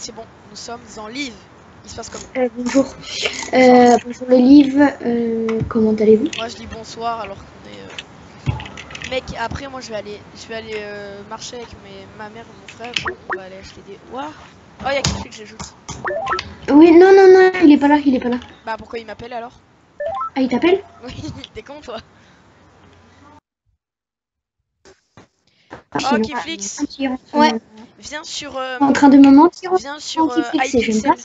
C'est bon, nous sommes en live. Il se passe comment? Bonjour. Bonjour les livres. Comment allez-vous? Moi je dis bonsoir alors qu'on est... Mec, après moi je vais aller marcher avec ma mère et mon frère. Bon, on va aller acheter des... Ouah. Oh, il y a quelqu'un que j'ajoute. Oui, non, il est pas là, il est pas là. Bah pourquoi il m'appelle alors? Ah, il t'appelle? Oui, t'es con toi? Ah, Oh, il Kiflix, Ouais. viens sur... En train de me mentir. Viens sur J'aime pas iPixel. ça.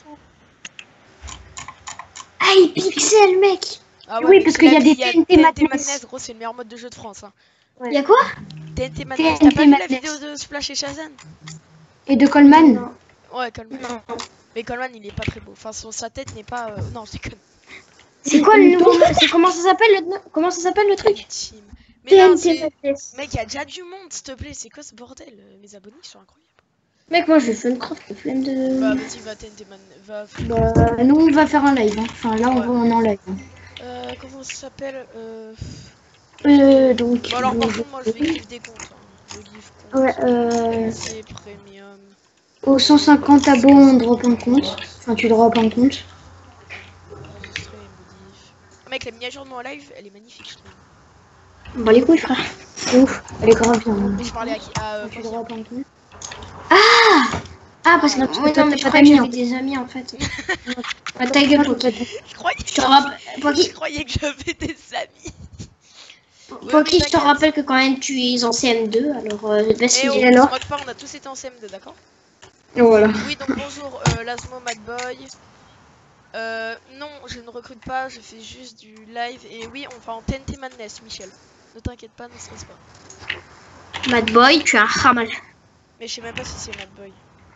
iPixel, mec. Ah Oui, mais parce tu qu'il y l'as a dit, des il y a TNT TNT Madness. Madness, gros, c'est le meilleur mode de jeu de France. Hein. Il y a quoi? TNT Madness, t'as pas vu la Madness. vidéo de Splash et Shazam? Et de Coleman? Ouais, Coleman. Mais Coleman, il est pas très beau. Enfin, sa tête n'est pas... Non, je déconne. C'est quoi le nouveau? C'est comment ça s'appelle le truc? Team. Mais non, TNT Madness. Mec, il y a déjà du monde, s'il te plaît. C'est quoi ce bordel? Les abonnés, ils sont incroyables. Mec, moi je vais Funcraft, le flemme de... Bah, vas-y, va TNT Madness. Bah, nous on va faire un live. Hein. Enfin, là Ouais. on est en live. Comment ça s'appelle Donc... Bon, alors, par contre, moi, je vais give des comptes. Hein. Je give compte. Ouais, C'est premium. Aux 150 abos, on drop un compte. Enfin, tu drop un compte. Enregistrer, modif. Ah, mec, la miniature de mon live, elle est magnifique, je trouve. Bah les couilles, frère. C'est ouf. Elle est grave bien. Mais je parlais à qui? Tu drop un compte. Ah, parce que Oui, non, mais je croyais que j'avais des amis en fait. Ta gueule, Poki. Je croyais que j'avais des amis. Poki, je te rappelle que quand même tu es en CM2, alors vas-y. Et on se moque pas, on a tous été en CM2, d'accord? Voilà. Oui, donc bonjour, Lasmo Madboy. Non, je ne recrute pas, je fais juste du live. Et oui, on va en TNT Madness, Michel. Ne t'inquiète pas, ne stresse pas. Madboy, tu es un ramal. Mais je sais même pas si c'est Madboy.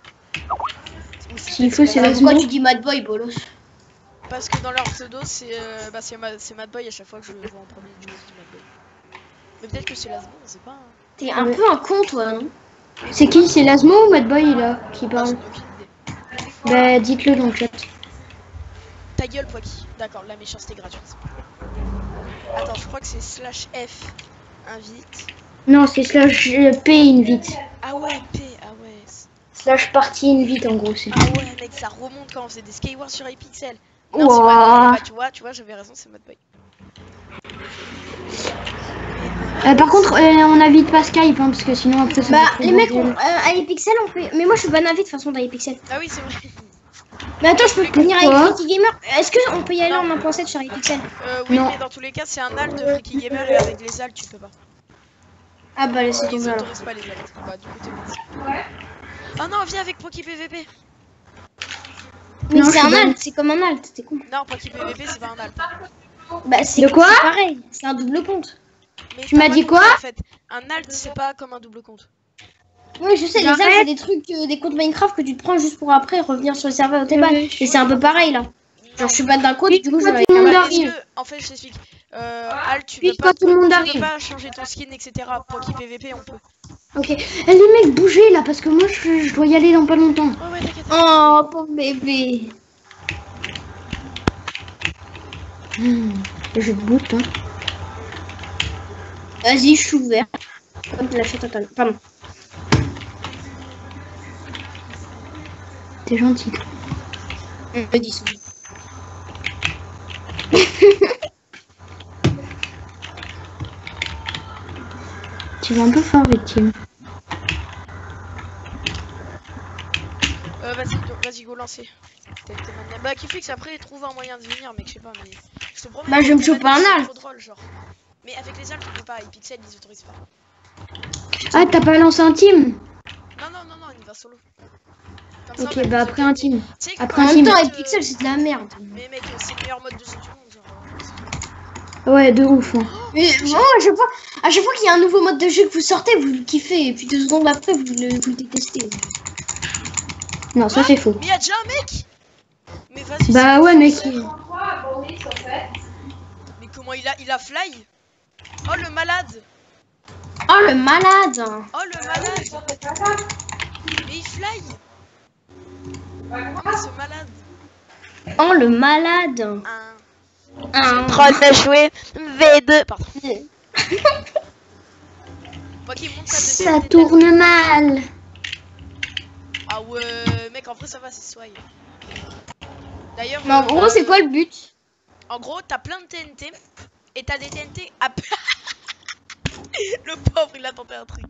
S'il faut, c'est Lasmo. Pourquoi tu dis Madboy, bolos? Parce que dans leur pseudo, c'est Madboy à chaque fois que je le vois en premier, du coup je dis Madboy. Mais peut-être que c'est Lasmo, on sait pas. Hein. T'es un peu un con, toi, non? C'est qui? C'est Lasmo ou Madboy là qui parle? Bah dites-le dans le chat. Ta gueule, Poiki. D'accord, la méchanceté gratuite. Attends, je crois que c'est slash F invite. Non, c'est slash P invite. Ah ouais, P, ah ouais. Slash party invite en gros. Ah ouais, mec, ça remonte quand on faisait des Skywars sur iPixel. Non, wow. c'est Madboy. Bah, tu vois, j'avais raison, c'est Madboy. Par contre, on invite pas Skype hein, parce que sinon après ça. Bah, les mecs, iPixel, on peut. Mais moi, je suis pas invite de toute façon dans iPixel. Ah oui, c'est vrai. Mais attends, je peux venir avec Freaky Gamer. Est-ce qu'on peut y aller en 1.7 sur iPixel? Oui, non. mais dans tous les cas, c'est un alt de Freaky Gamer et avec les alts, tu peux pas. Ah bah, laissez Ils tomber alors. autorisent pas les alts. Bah, du coup, t'es bon. Ouais. Oh non, viens avec Poki PVP. Mais c'est un alt, c'est comme un alt, t'es con. Non, Poki PVP, c'est pas un alt. Bah, c'est quoi? Pareil, c'est un double compte. Mais tu m'as dit quoi? En fait, un alt, c'est pas comme un double compte. Oui, je sais, les alts, c'est des trucs, des comptes Minecraft que tu te prends juste pour après revenir sur le serveur où t'es bas. Et c'est un peu pareil là. Genre, je suis pas d'un compte, du coup, je vais. En fait, je t'explique. Alt, tu peux pas changer ton skin, etc. Poki PVP, on peut. Ok. Les mecs, bougez là parce que moi je dois y aller dans pas longtemps. Ouais, t'inquiète. Oh, pauvre bébé. Je boot, hein. Vas-y, je suis ouvert. Hop, lâche total. Pardon. T'es gentil. Me dis ça. Tu vas un peu fort, victime. Vas-y, go lancer. Bah, Kiflix après trouve un moyen de venir, mec, je sais pas, mais. Je te promets. Bah, je me chope pas un alt. Trop drôle, genre. Mais avec les alts, tu peux pas. iPixel, ils autorisent pas. Ah, t'as pas lancé un team? Non, il va solo. Comme ok, ça, bah après un team. Après un temps, iPixel, c'est de la merde. Mais mec, c'est le meilleur mode de jeu du monde, genre. Ouais, de ouf. Hein. Mais bon, à chaque fois qu'il y a un nouveau mode de jeu que vous sortez, vous le kiffez, et puis 2 secondes après, vous le détestez. Non, ça c'est faux. Mais y'a déjà un mec. Mais vas-y. Bah ouais, mec. Mais comment il a fly? Oh le malade. Oh le malade. Oh le malade. Mais il fly. Oh ce malade. Oh le malade. 1 3 de jouer V2. Pardon. Ça tourne mal. Ah ouais, mec, en vrai, ça va, c'est swag. D'ailleurs. Mais en gros, c'est quoi le but? En gros, t'as plein de TNT. Et t'as des TNT à. Le pauvre, il a tenté un truc.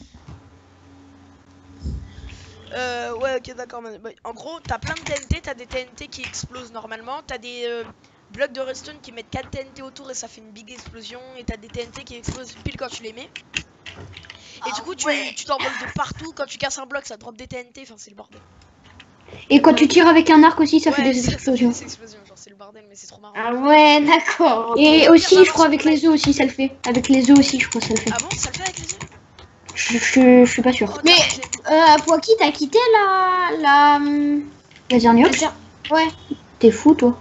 Ouais, ok, d'accord. En gros, t'as plein de TNT. T'as des TNT qui explosent normalement. T'as des blocs de redstone qui mettent 4 TNT autour et ça fait une big explosion. Et t'as des TNT qui explosent pile quand tu les mets. Et du coup, tu t'envoles de partout. Quand tu casses un bloc, ça drop des TNT. Enfin, c'est le bordel. Et quand tu tires avec un arc aussi, ça fait des explosions. Ça fait des explosions, genre c'est le bordel, mais c'est trop marrant. Ah ouais, d'accord. Et aussi, je crois, avec les œufs aussi, ça le fait. Avec les œufs aussi, je crois, ça le fait. Ah bon, ça le fait avec les œufs? Je suis pas sûre. Mais, Poaki, t'as quitté la Zernox? Ouais. T'es fou, toi.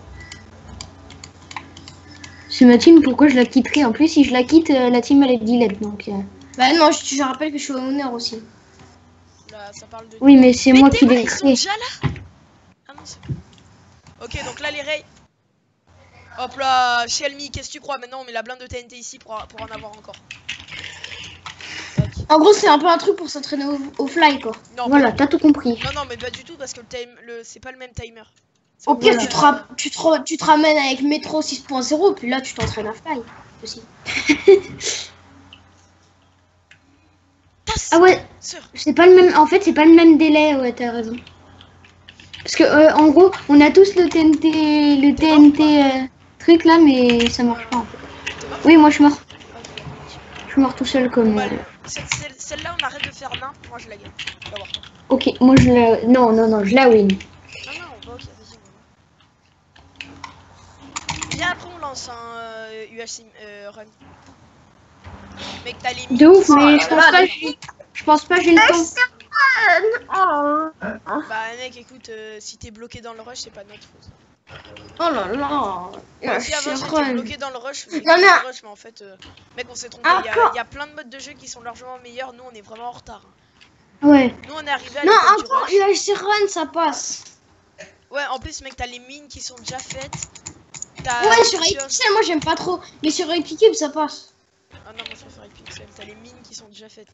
C'est ma team, pourquoi je la quitterais? En plus, si je la quitte, la team elle est delete, donc... Bah non, je rappelle que je suis au honneur aussi. Là, ça parle de... Oui, mais c'est moi qui l'ai ils sont créé. déjà là? Ah non, c'est... Ok, donc là, les rails... Hop là, Xiaomi, qu'est-ce que tu crois? Maintenant, on met la blinde de TNT ici pour en avoir encore. En gros, c'est un peu un truc pour s'entraîner au fly, quoi. Non, Voilà, t'as tout compris. Non, mais pas du tout, parce que c'est pas le même timer. Au pire, tu te ramènes avec Metro 6.0, puis là, tu t'entraînes à fly aussi. Ah ouais, c'est pas le même. En fait, c'est pas le même délai. Ouais, t'as raison. Parce que en gros, on a tous le TNT truc là, mais ça marche pas. En fait. Oui, moi je suis mort. Je suis mort tout seul comme. Bon, celle-là, on arrête de faire nain. Moi, je la gagne. On va voir. Ok, moi je la. Non, je la win. Non, bah, ok, vas-y. Viens, après, on lance un UHC run. Mec, t'as les De ouf, mais je pense pas j'ai le temps. Bah mec, écoute, si t'es bloqué dans le rush, c'est pas de notre faute. Oh là là. Si avant j'étais bloqué dans le rush, mais en fait, mec, on s'est trompé. Il y a plein de modes de jeu qui sont largement meilleurs. Nous, on est vraiment en retard. Ouais. Nous, on est arrivé à non, l'époque du encore rush. UHC run, ça passe. Ouais, en plus, mec, t'as les mines qui sont déjà faites. Ouais, sur Epixel, moi j'aime pas trop. Mais sur Epicube, ça passe. Ah non, moi je préfère Epixel. T'as les mines qui sont déjà faites.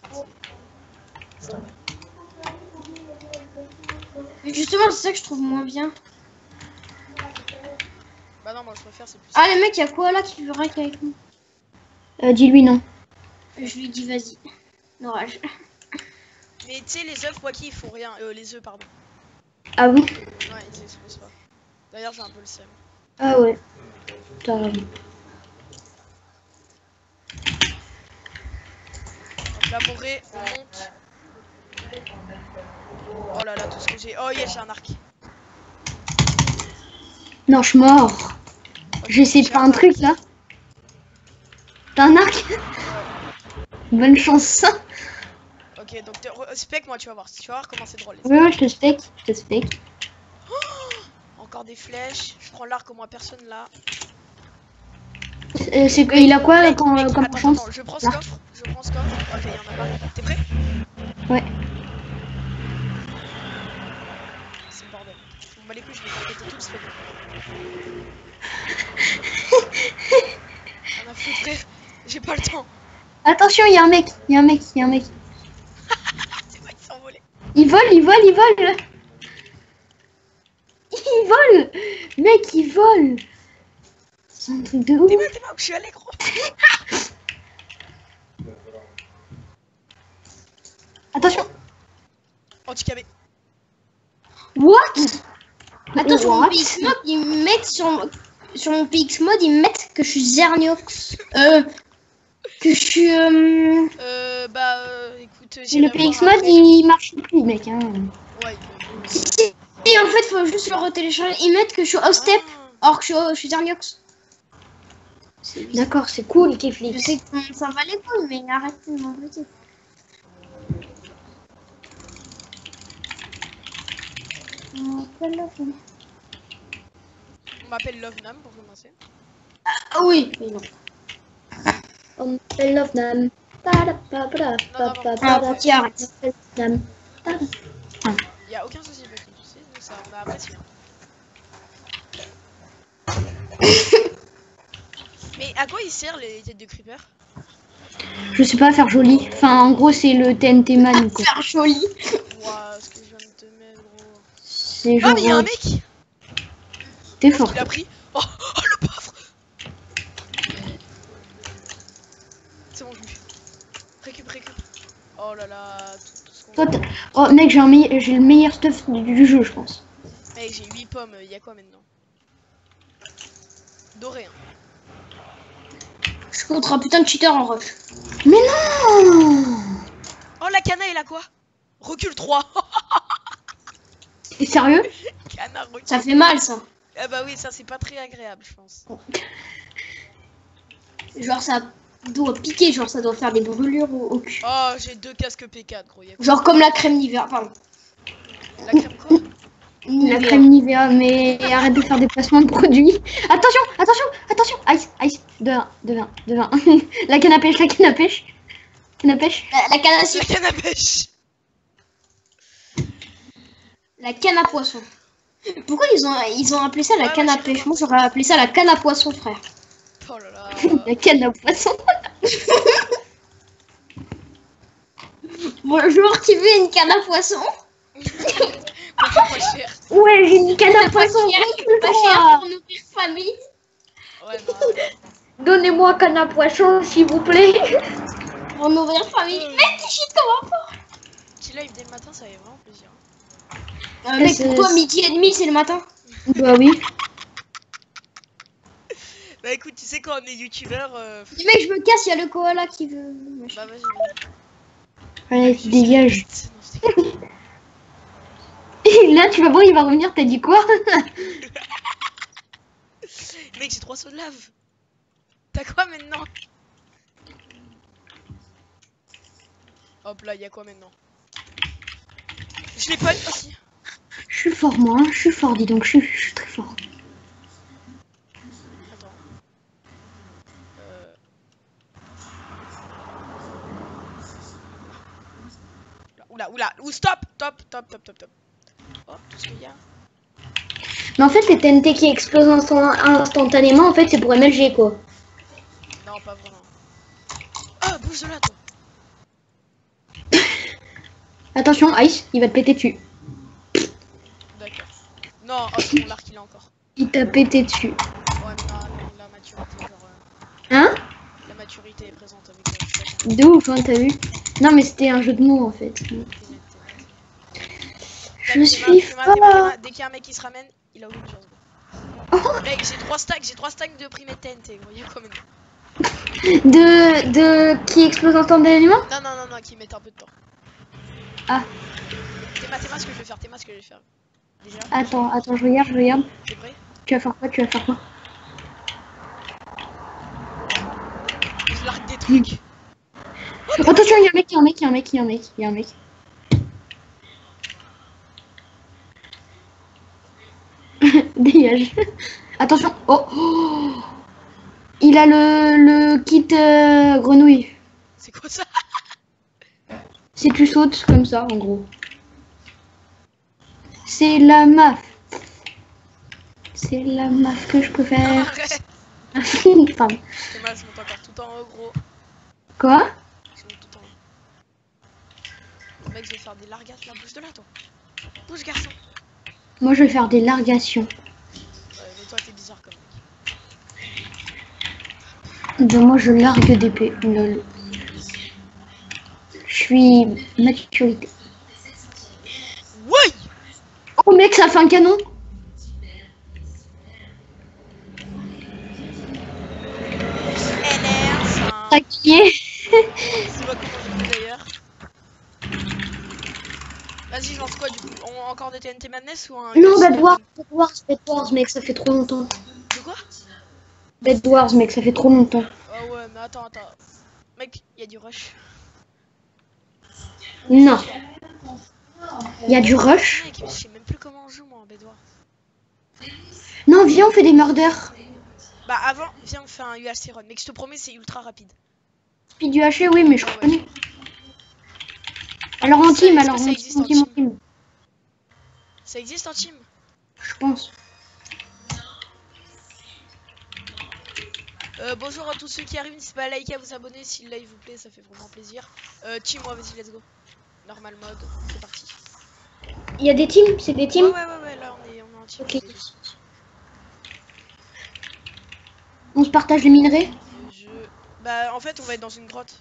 Justement, c'est ça que je trouve moins bien. Bah non, moi je préfère, c'est plus. Ah, les mecs, y'a quoi là qui veut rack avec nous? Dis-lui non. Je lui dis vas-y. Orage. Mais tu sais, les œufs, quoi qu'ils font rien. Les œufs, pardon. Ah bon? Ouais, ils explosent pas. D'ailleurs, j'ai un peu le seum. Ah ouais. T'as raison. Donc la morée, on monte. Oh là là, tout ce que j'ai. Oh yeah, j'ai un arc. Non, je suis mort. J'essaie de faire un truc là. T'as un arc? Bonne chance. Ok, donc spec moi, tu vas voir. Tu vas voir comment c'est drôle. Ouais, je te spec. Encore des flèches. Je prends l'arc au moins personne là. C'est qu'il a quoi mec, comme chance? attends, je prends ce coffre. Ok, il y en a pas. T'es prêt? Ouais. C'est le bordel. Je m'en bats les couilles, je vais faire péter tout le spec. On a foutu, frère. J'ai pas le temps. Attention, il y a un mec. C'est moi qui s'est envolé. Il vole. Il vole. Mec, il vole. C'est un truc de ouf. T'es mal où je suis allé, gros. Attention. Anti-KB. What? Attends, sur mon PX mode, ils mettent sur mon PX mode, ils mettent que je suis Zernox. Que je suis. Écoute, Le PX mode, il marche plus, mec. Hein. Ouais. Et en fait, faut juste le retélécharger. Ils mettent que je suis Ostep, or que je suis Zernox. D'accord, c'est cool, Kefli. Je sais que ça va les couilles, mais arrête de m'embêter. On m'appelle Love Nam pour commencer. Ah oui, mais non. On m'appelle Love Nam. Qui arrête. Il y a aucun souci, tu sais, ça on a apprécié. Mais à quoi ils servent les têtes de creeper? Je sais pas, faire joli. Enfin, en gros, c'est le TNT man, quoi. Faire joli. Ouah, ce que je viens de te mettre, gros. C'est genre. Ah, mais il y a un mec. T'es Oh, fort. il a pris. Oh, oh, le pauvre. C'est bon, je lui fais. Récup. Oh là là, tout ce qu'on Toi, oh mec, j'ai le meilleur stuff du jeu, je pense. Mec, j'ai 8 pommes, il y a quoi maintenant? Doré, hein. Je suis contre un putain de cheater en rush. Mais non! Oh, la cana, elle a quoi? Recule 3. T'es sérieux? Cana, recule. Ça fait mal ça. Ah bah oui, ça c'est pas très agréable, je pense. Genre ça doit piquer, genre ça doit faire des brûlures au cul. Oh, j'ai 2 casques P4, gros. Y a quoi? Genre comme la crème Nivea, pardon. La crème quoi? La Nivea. crème Nivea, mais arrête de faire des placements de produits. Attention, ice, de 1. La canne à pêche. La canne à La canne à pêche. La canne à poisson. Pourquoi ils ont appelé ça la Ouais, canne ouais, à je pêche? sais Moi j'aurais appelé ça la canne à poisson, frère. Oh là là. La canne à poisson. Bonjour, tu veux une canne à poisson? Pas cher. Ouais, j'ai une canne à poisson. Pas cher pour nourrir famille. Ouais, bah. Donnez-moi canne à poisson, s'il vous plaît. Pour nourrir famille. Mec, tu shit comment pas? Petit live dès le matin, ça fait vraiment plaisir. Mec, c'est- pourquoi midi et demi c'est le matin? Bah oui. Bah écoute, tu sais, quand on est youtubeur. Dis mec, je me casse, il y a le koala qui veut. Bah vas-y. Allez, dégage. Non, c'était cool. Là, tu vas voir, il va revenir. T'as dit quoi? Mec, j'ai 3 sauts de lave. T'as quoi maintenant? Hop là, y'a quoi maintenant? Je l'ai pas aussi. Je suis fort, moi. Hein. Je suis fort, dis donc. Je suis très fort. Attends. Oula, stop. Oh, tout ce qu'il y a. Mais en fait, les TNT qui explosent instantanément, en fait, c'est pour MLG, quoi. Non, pas vraiment. Ah, bouge de là, toi. Attention, Ice, il va te péter dessus. D'accord. Non, oh, c'est mon l'arc, il a encore. Il t'a pété dessus. Ouais, mais non, la maturité, genre. Hein? La maturité est présente avec la De ouf, hein, t'as vu? Non, mais c'était un jeu de mots, en fait. Je suis fort. Dès qu'il y a un mec qui se ramène, il a aucune chance. Oh. Mec, j'ai 3 stacks de primés TNT, gros. Y'a quoi maintenant? Qui explose instantanément? Non, qui mettent un peu de temps. Ah. T'es ce que je vais faire, Déjà. Attends, je regarde. T'es prêt? Tu vas faire quoi? Je largue des trucs. Attention, il y a un mec. Dégage. Attention. Oh. Il a le kit grenouille. C'est quoi ça? Si tu sautes comme ça, en gros. C'est la maf. C'est la maf que je préfère. Arrête. Pardon. Thomas, je monte encore tout en haut, gros. Quoi? Je monte tout en haut. Mec, je vais faire des largasses là. Bouge de là, toi. Bouge, garçon. Moi, je vais faire des largations. Ouais, mais toi, t'es bizarre comme mec. Ben, moi, je largue d'épée. Lol. Je suis maturité. Ouais. Oh, mec, ça fait un canon. LR, c'est un... Taquillé. C'est pas comment je dis d'ailleurs. Vas-y, je lance quoi du coup? Encore des TNT Madness ou un... Non, Bed Wars, mec, ça fait trop longtemps. De quoi? Bed Wars, mec, ça fait trop longtemps. Ah ouais, mais attends. Mec, il y a du rush. Non. Il y a du rush. Mec, je sais même plus comment on joue moi en Bed Wars. Non, viens, on fait des murders. Bah avant, viens, on fait un UHC run. Mec, je te promets, c'est ultra rapide. Speed du haché, oui, mais je Ah ouais. connais. Alors en Ça, team, est-ce alors que ça en existe en team. team? Ça existe en team? Je pense. Bonjour à tous ceux qui arrivent, n'hésitez pas à liker, à vous abonner si le live vous plaît, ça fait vraiment plaisir. Team, moi, vas-y, let's go. Normal mode, c'est parti. Il y a des teams, c'est des teams. Ouais, là Ok. On se partage les minerais. Bah en fait on va être dans une grotte.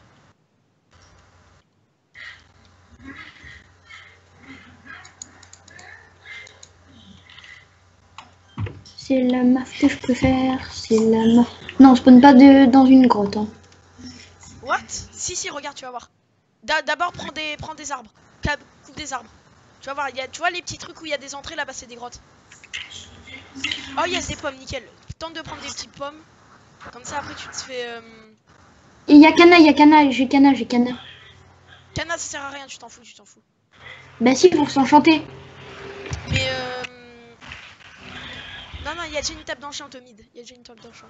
C'est la map que je préfère. C'est la map. Non, on spawn pas dans une grotte. Hein. What? Si, regarde, tu vas voir. D'abord prends des arbres. Coupe des arbres. Tu vas voir, tu vois les petits trucs où il y a des entrées là-bas, c'est des grottes. Oh, il y a des pommes, nickel. Tente de prendre des petites pommes. Comme ça après tu te fais... Et il y a Cana, j'ai Cana. Cana, ça sert à rien, tu t'en fous. Bah si, pour s'enchanter. Mais non, il y a déjà une table d'enchant au mid. Il y a déjà une table d'enchant.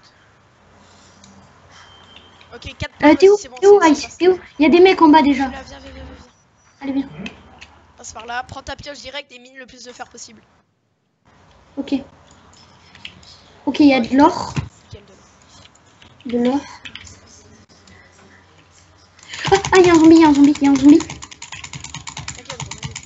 Ok, 4 pommes, T'es où? c'est bon. T'es où, Ice? T'es où? Il y a des mecs en bas déjà. Viens. Allez, viens. Passe par là, prends ta pioche direct et mine le plus de fer possible. Ok. Ok, il y a de l'or. Nickel, De l'or. Ah, il y a un zombie, T'inquiète,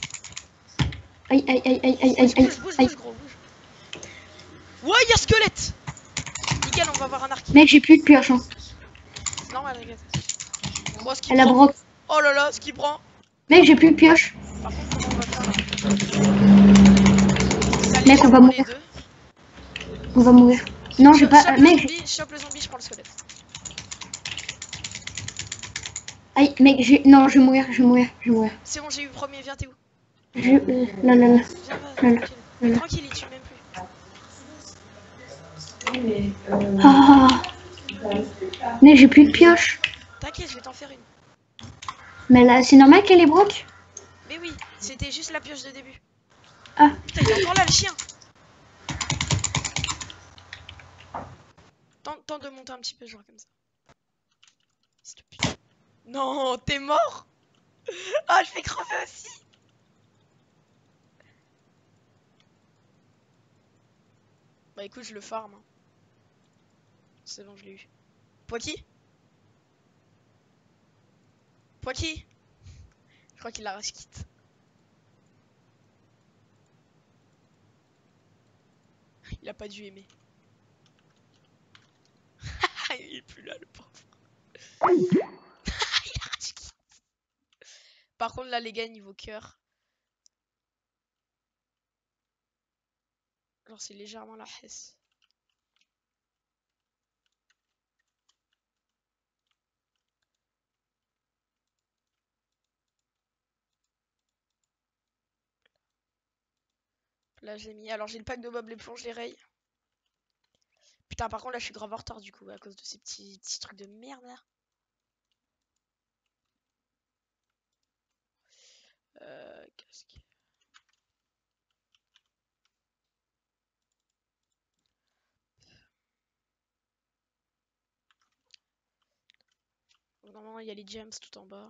Aïe. gros, bouge. Ouais, il y a squelette. Nickel, on va avoir un arc. Mec, j'ai plus de pioche. Hein. C'est normal, regarde. Oh, ce qui Elle a prend. broc. Oh là là, ce qui prend. Mec, j'ai plus de pioche. Par contre, comment on va faire là? Mec, on va mourir. On va mourir. Non, j'ai pas. Mec, chope le zombie, je prends le squelette. aïe, mec, non, je vais mourir. C'est bon, j'ai eu le premier, viens, t'es où? Là. Viens, Là. tranquille, il tue même plus. Ah. Mec, j'ai plus de pioche. T'inquiète, je vais t'en faire une. Mais là, c'est normal qu'elle est broc? Mais oui, c'était juste la pioche de début. Ah. Putain, il est encore là, le chien. Tente de monter un petit peu, genre comme ça. S'il te plaît. Non, t'es mort. Ah, je vais crever aussi. Bah écoute, je le farm. Hein. C'est bon, je l'ai eu. Poiki? Je crois qu'il a rage quitte. Il a pas dû aimer. Il est plus là, le pauvre. Il a rage quitte. Par contre, là, les gars, niveau cœur. Genre, c'est légèrement la hesse. Là, j'ai mis. Alors, j'ai le pack de Bob l'éponge, les rails. Putain, par contre, là, je suis grave en retard du coup, à cause de ces petits trucs de merde là. Casque. Donc, normalement, il y a les gems tout en bas.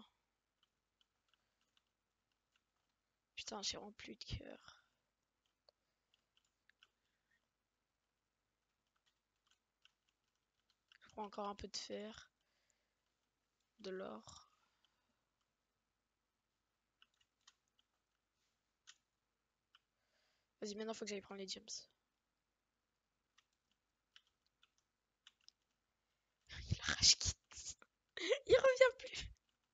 Putain, j'ai vraiment plus de cœur. Je prends encore un peu de fer. De l'or. Vas-y, maintenant, faut que j'aille prendre les gems. Il a rage quitte. Il revient plus.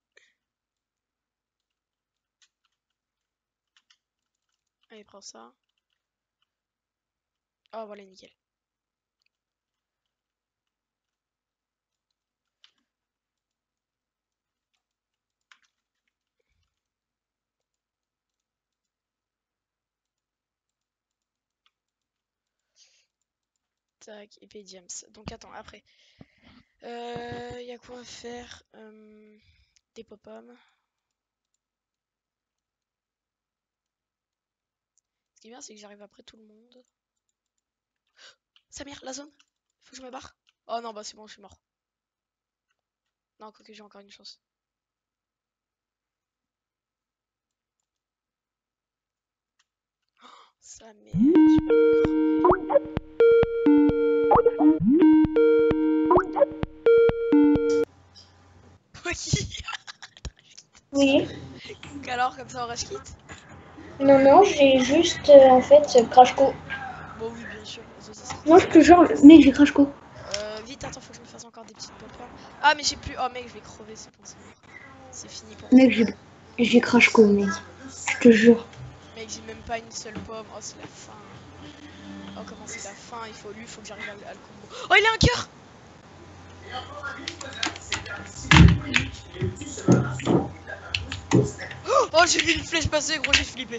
Allez, prends ça. Oh, voilà, nickel. Tac, épée gems. Donc, attends, après. Y a quoi à faire? Des pop-pommes. Ce qui est bien, c'est que j'arrive après tout le monde. Samir, la zone. Faut que je me barre. Oh non, bah c'est bon, je suis mort. Non, quoique j'ai encore une chance. Samir, je peux crever. Oui. Alors, comme ça, on rush kit. Non, j'ai juste en fait crash co. poser ça. Moi, je te jure, mec, j'ai crash co. Vite, attends, faut que je me fasse encore des petites poppers. Ah, mais j'ai plus. Oh, mec, je vais crever, c'est bon, c'est fini pour moi. Mec, j'ai crash co, mec. Je te jure. Mec, j'ai même pas une seule pomme. Oh, c'est la fin. Oh, comment c'est la fin? Il faut que j'arrive à le combo. Oh, il a un cœur! Oh, j'ai vu une flèche passer, gros, j'ai flippé.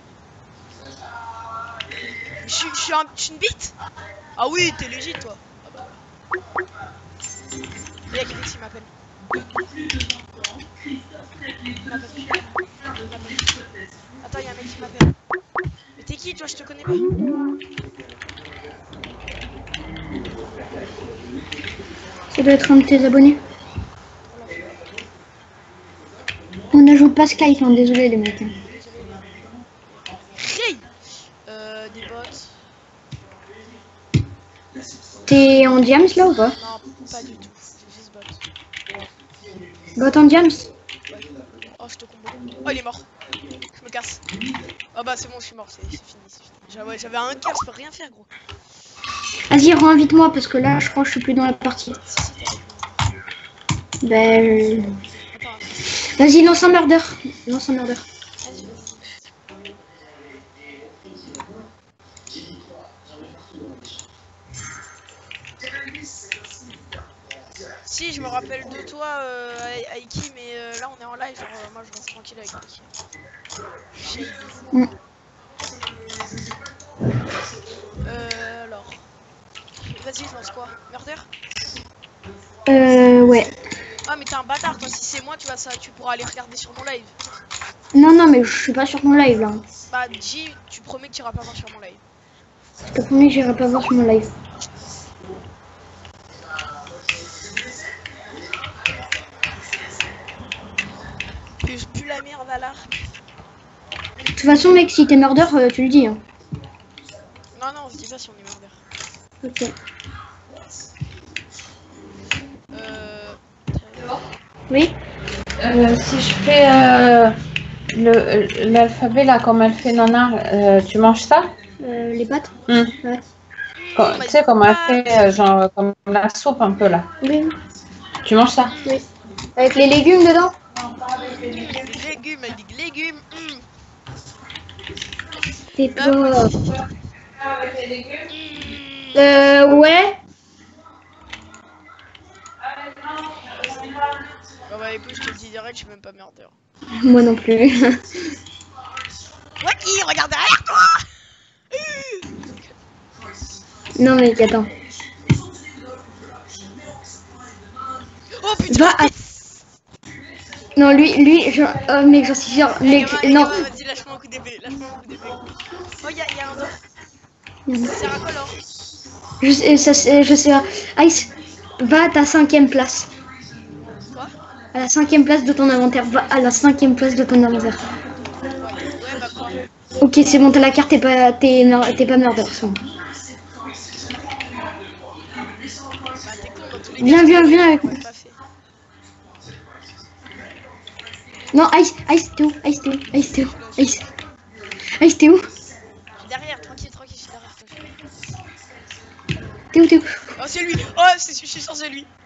Je suis une bite? Ah oui, t'es légit, toi. Ah bah. Il y a quelqu'un qui m'appelle. Attends, il y a un mec qui m'appelle. Mais t'es qui, toi? Je te connais pas. Ça doit être un de tes abonnés. On n'ajoute pas Skype, hein, désolé les mecs. Hey, des bots. T'es en diams là ou pas? Non, pas du tout. J'ai juste bot. Bot en diams? Oh, je te combo. Oh, il est mort. Je me casse. Oh bah c'est bon, je suis mort, c'est fini, c'est fini. Ouais, j'avais un cœur, je peux rien faire, gros. Vas-y, réinvite-moi parce que là, je crois que je suis plus dans la partie. Ben... Attends, Vas-y, lance un murder. Lance un murder. vas-y. Si, je me rappelle de toi, Aiki, mais là on est en live, genre moi je reste tranquille avec Aiki. Mm. Alors. Vas-y, je lance quoi? Murder? Ouais. Ah, mais t'es un bâtard, toi. Si c'est moi, tu pourras aller regarder sur mon live. Non, non, mais je suis pas sur mon live là. Bah, J, tu promets que tu iras pas voir sur mon live. Je te promets que j'irai pas voir sur mon live. Plus la merde, Valar. De toute façon, mec, si t'es murder, tu le dis. Hein. Non, non, on se dit pas si on est murder. Ok. Oui. Si je fais l'alphabet là, comme elle fait Nana, tu manges ça? Les pâtes. Ouais. Tu sais, comme elle fait, genre, comme la soupe un peu là. Oui. Tu manges ça? Oui. Avec les légumes dedans? Légumes, elle dit légumes. T'es pas... ouais. Oh bah écoute, je te le dis direct, je suis même pas murder. Moi non plus. Waki, regarde derrière toi. Non, mec, attends. Oh putain. Va à... Non, lui, je... oh, mec, j'en suis sûr. Mec, non. Vas-y, lâche-moi un coup d'épée, lâche-moi un coup d'épée. Oh, y'a un dos. Ça sert à quoi, alors? Je sais. Ice, va à ta 5e place. Quoi? À la 5e place de ton inventaire. Va à la 5e place de ton inventaire. Ouais, bah quoi? Ok, c'est bon, t'as la carte, t'es pas murder. C'est bon. Bah, t'es con, dans tous les cas. Viens avec moi. Non, Ice, t'es où? Ice, t'es où? Derrière, tranquille, je suis derrière toi. T'es où? Oh, c'est lui. Oh, je suis sûr, c'est lui.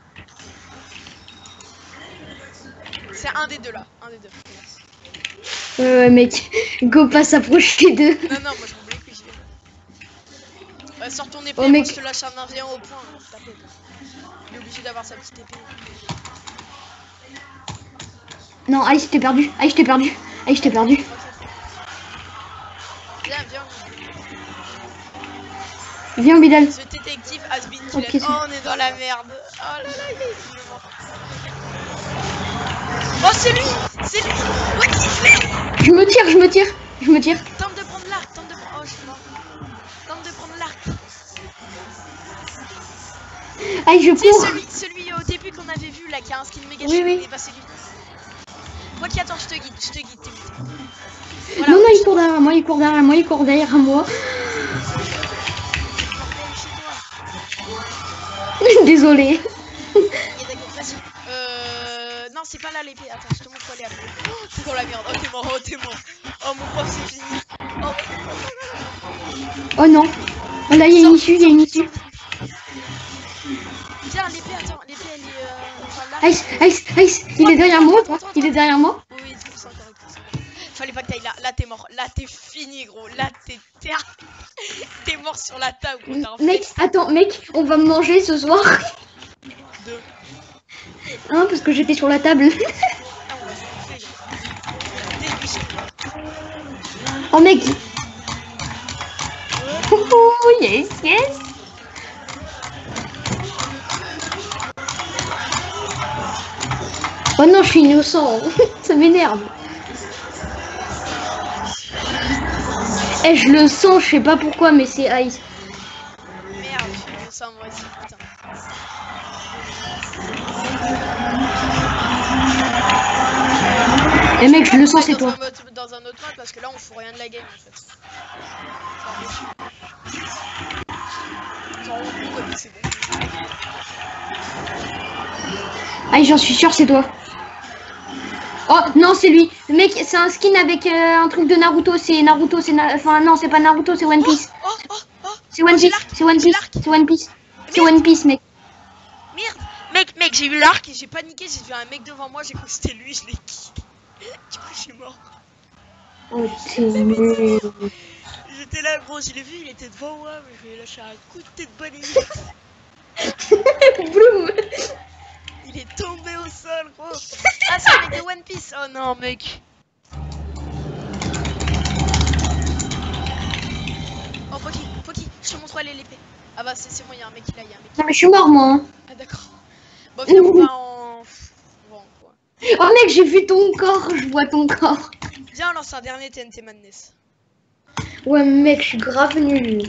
C'est un des deux là, un des deux. Mec, go pas s'approcher d'eux. Non, moi je m'en bats les couilles, j'y vais. Sors ton épée, Oh, moi mec. je te lâche un 1v1 au point. Il est obligé d'avoir sa petite épée. Non, Ice, t'es perdu. Viens. Viens, Bidal. Ce détective has been killed. Ok, Oh, on est dans la merde. Oh là là, il est mort. Oh, c'est lui. What qu'il fait? Je me tire. Tente de prendre l'arc, Oh, je suis mort. Tente de prendre l'arc. Aïe, je C'est cours. celui au début qu'on avait vu là, qui a un skin méga Oui, chelou. oui. Et bah, c'est lui. Moi qui attends, je te guide, t'es où? Non, il court derrière moi. Désolé. Vas-y. Non, c'est pas là l'épée. Attends, je te montre où elle est après. Oh, t'es dans la merde. Oh, t'es mort. Oh, mon prof, c'est fini. Oh, Oh non. Oh là, il y a une issue, il y a une issue. Tiens, l'épée, attends, l'épée elle est. Enfin, là. Ice, il est derrière moi ou pas? Il est derrière moi? Oui, c'est correct, c'est correct. Fallait pas que t'ailles là. Là, t'es mort. Là, t'es fini, gros. Là, t'es mort sur la table, gros. T'as un Mec, flex. attends, mec, on va me manger ce soir. Deux. Hein, parce que j'étais sur la table. Ah, on va se bouffer, gros. Déguisé. Oh, mec. Oh, yes. Oh non, je suis innocent. Ça m'énerve. Eh, je le sens, je sais pas pourquoi, mais c'est Ice. Merde, je suis innocent, moi aussi, putain. Eh mec, je le sens, c'est toi. Dans un autre mode, parce que là, on fout rien de la game, en fait. Genre, on court et puis c'est bon. Ah, j'en suis sûr, c'est toi. Oh non, c'est lui. Mec, c'est un skin avec un truc de Naruto. C'est Naruto, enfin non, c'est pas Naruto, c'est One Piece. C'est One Piece, c'est One Piece, c'est One Piece. C'est One Piece, mec. Merde, mec, j'ai eu l'arc et j'ai paniqué. J'ai vu un mec devant moi, j'ai cru que c'était lui, je l'ai kill. Du coup, je suis mort. Oh, c'est nul. J'étais là, gros, je l'ai vu, il était devant moi, mais je lui ai lâché un coup de tête bonne. Bloom. Il est tombé au sol, gros. Ah, c'est un mec de One Piece. Oh non, mec. Oh, Poki, je te montre où elle est l'épée. Ah bah, c'est bon, il y a un mec qui l'a, il y a un mec qui Non, mais je suis mort, moi. Hein. Ah, d'accord. Bon, viens, on va en... quoi. Oh, mec, j'ai vu ton corps. Je vois ton corps. Viens, on lance un dernier TNT Madness. Ouais, mec, je suis grave nul.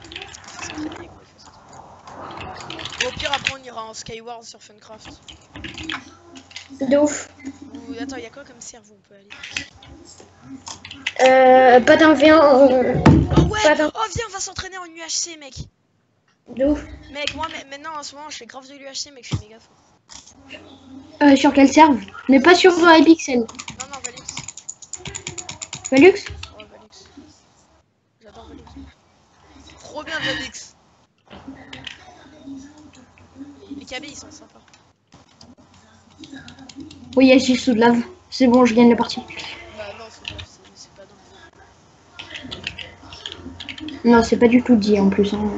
Au pire, après, on ira en Skyward sur Funcraft. De ouf. Ou, attends, il y a quoi comme serve où on peut aller? Pas d'un V1. Oh ouais. Oh, viens, on va s'entraîner en UHC, mec. De ouf. Mec, moi, maintenant, en ce moment, je fais grave de l'UHC, mec, je suis méga fort. Sur quelle serve? Mais pas sur Hypixel. Non, Valux. Valux? Oh, Valux. J'adore Valux. Trop bien, Valux. Les KB, ils sont sympas. Oui, il y a juste sous de lave. C'est bon, je gagne la partie. Bah non, c'est pas dingue. Non, c'est pas du tout dit en plus. Hein.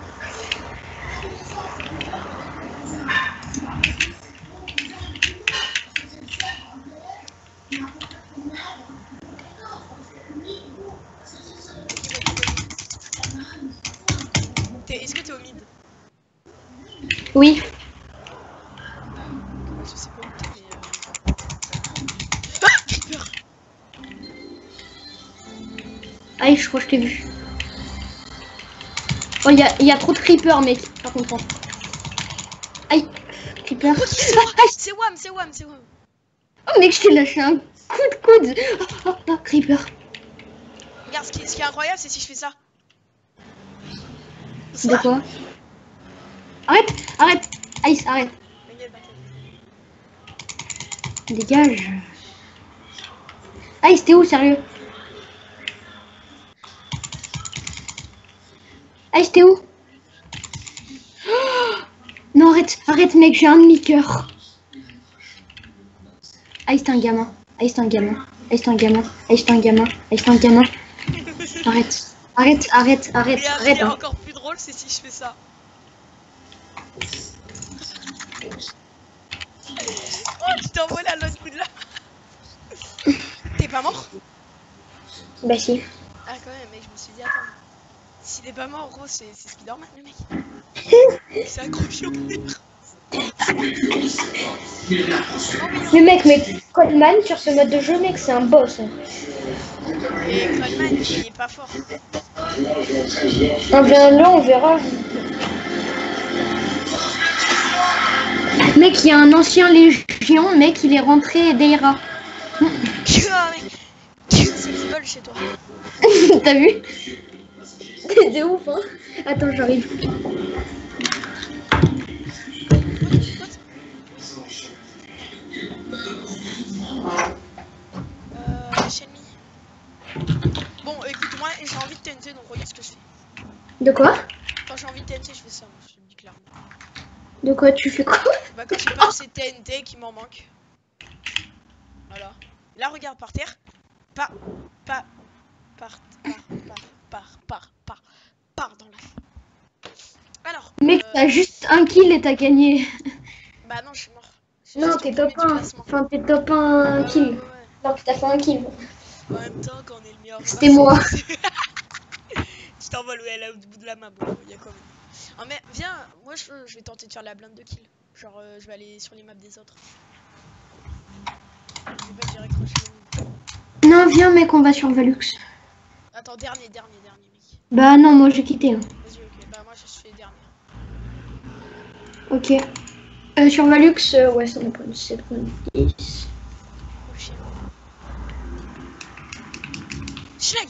Est-ce que t'es au mid? Oui. Je sais pas où t'es, mais... Ah, Creeper. Aïe, je crois que je t'ai vu. Oh, il y a trop de creepers, mec. Par contre. Aïe, creeper. C'est Wham. Oh, mec, je t'ai lâché un coup de coude. Oh, creeper. Regarde, ce qui est incroyable, c'est si je fais ça. De quoi? Arrête. Ice, arrête. Dégage. Ice, t'es où, sérieux? Ice, t'es où? Oh non, arrête, mec, j'ai un demi-cœur. Ice, t'es un gamin. Arrête. Regarde, Hein. encore plus drôle, c'est si je fais ça. Oh, tu t'es envolé à l'autre bout de là. T'es pas mort? Bah si. Ah quand même, mec, je me suis dit, attends. S'il est pas mort, gros, c'est Spider-Man, le mec. C'est accroché au mur. Mais Coleman sur ce mode de jeu, mec, c'est un boss. Et Coleman, il est pas fort. Là, on verra. Mec, il y a un ancien légion, mec, il est rentré d'Eira. C'est le bol chez toi. T'as vu? C'est de ouf, hein. Attends, j'arrive. Bon, écoute, moi j'ai envie de TNT, donc regarde ce que je fais. De quoi? Quand j'ai envie de TNT, je fais ça, je te le dis clairement. De quoi tu fais quoi? Bah quand j'ai pas assez de TNT qui m'en manque. Voilà. Là regarde par terre. Par dans la. Alors. Mec, t'as juste un kill et t'as gagné. Bah non, je suis mort. Non, t'es top 1. Enfin, t'es top 1 kill. Ouais. Donc, t'as fait un kill. En même temps, quand on est le meilleur. C'était moi. Je t'envole au bout de la map, bon, y a quand même. Ah mais viens, moi je vais tenter de faire la blinde de kill. Genre je vais aller sur les maps des autres. Je vais pas direct rusher. Non, viens mec, on va sur Valux. Attends, dernier mec. Bah non, moi j'ai quitté. Hein. Vas-y, ok, bah moi je suis dernier. Ok. Sur Valux, ouais, ça me prend 7.10. Oh chien. Schlag.